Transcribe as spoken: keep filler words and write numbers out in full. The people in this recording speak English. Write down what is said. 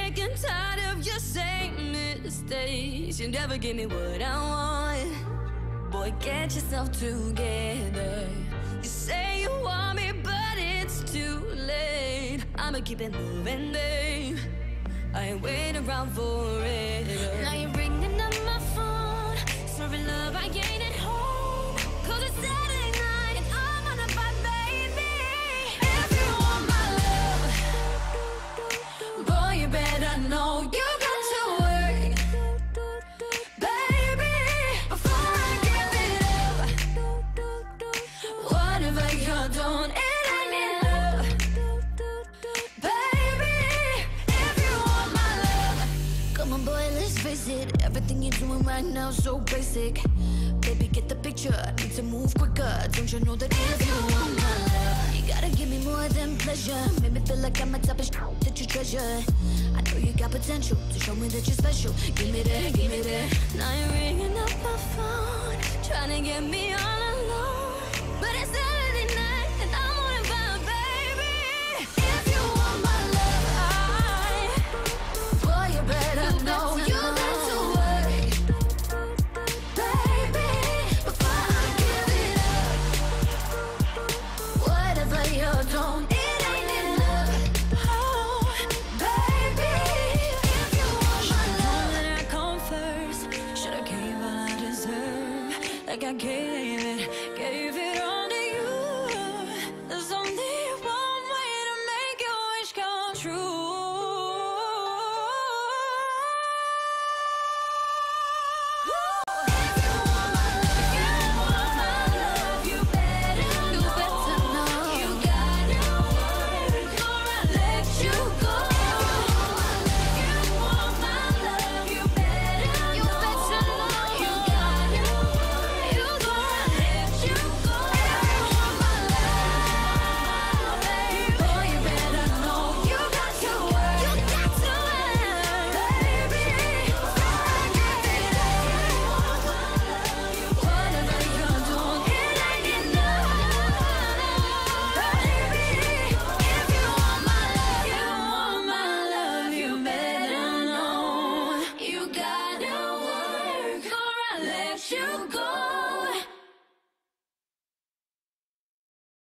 sick and tired of your same mistakes. You never give me what I want. Boy, get yourself together. You say you want me, but it's too late. I'ma keep it moving, babe. I ain't waiting around for it. Now you're ringing up my phone, serving love I ain't at home. Cause it's Saturday night and I'm on a fight, baby. If you want my love, boy, you better know you got to work, baby, before I give it up. Whatever you're doing, it ain't enough, baby. If you want my love, come on, boy, let's face it. Everything you're doing right now so basic. Baby, get the picture. I need to move quicker. Don't you know that if you want my love, you gotta give me more than pleasure. Make me feel like I'm a type of sh that you treasure. I know you got potential to show me that you're special. Give me that, give me that. Now you're ringing up my phone, trying to get me all alone. But it's Saturday night and I'm on a vibe, baby. If you want my love, I, boy, you better know you got to work, baby, before I give it up. Whatever you're doing, it ain't enough, oh, baby. If you want my love, then I come first. Should've gave all I deserve, like I gave it, gave it all to you. There's only one way to make your wish come true.